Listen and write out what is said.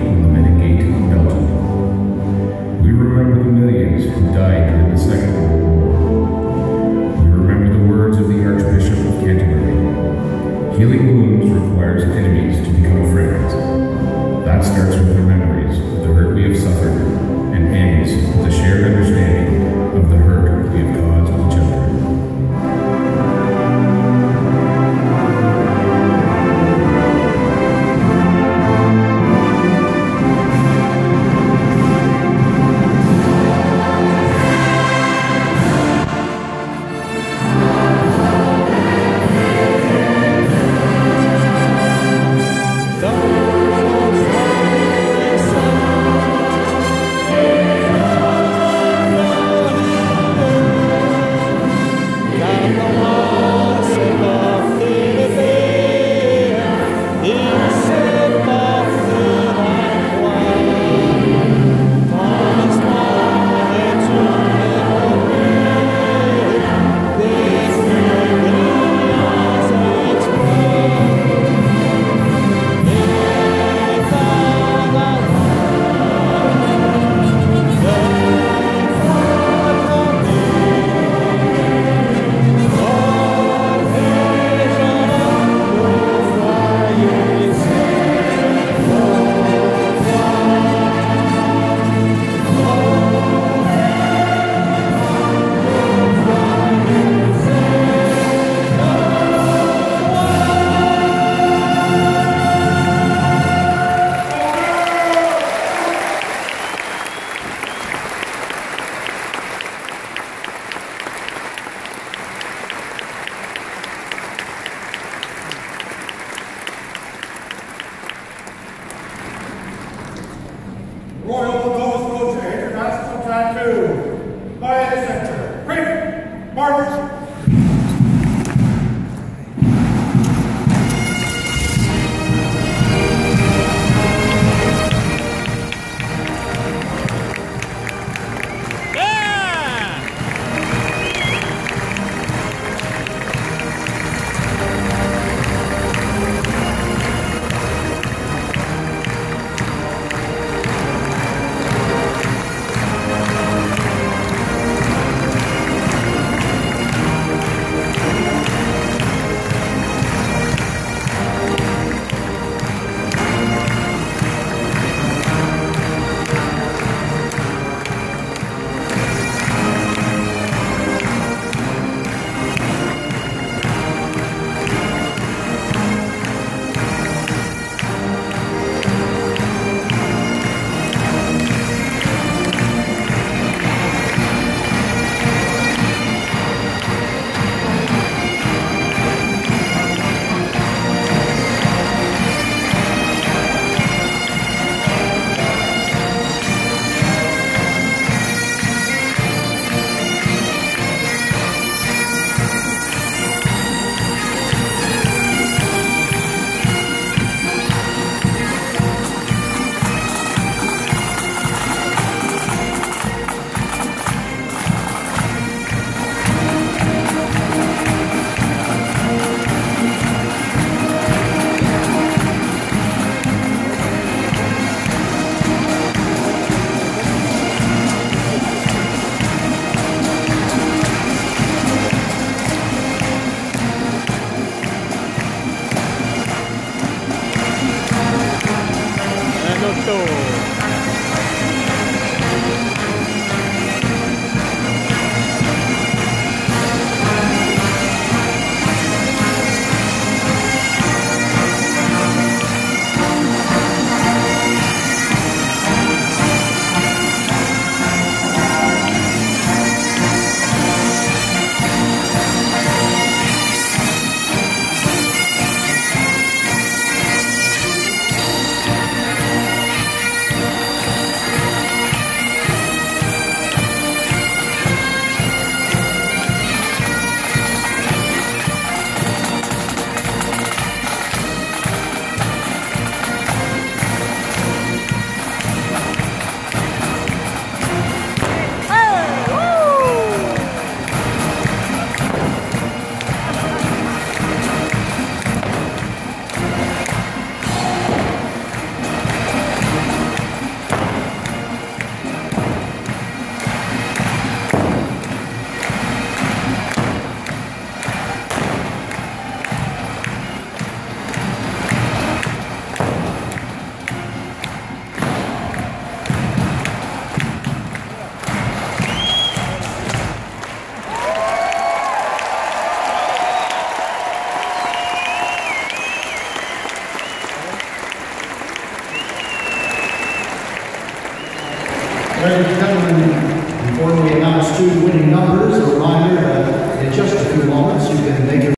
on the Menin Gate in Belgium. We remember the millions who died during the Second World War. We remember the words of the Archbishop of Canterbury. Healing wounds requires enemies to become friends. That starts with our memories of the hurt we have suffered and ends with a shared understanding of the hurt we have caused each other. Royal goes to International Tattoo by the center. Great March. Ladies and gentlemen, before we announce two winning numbers,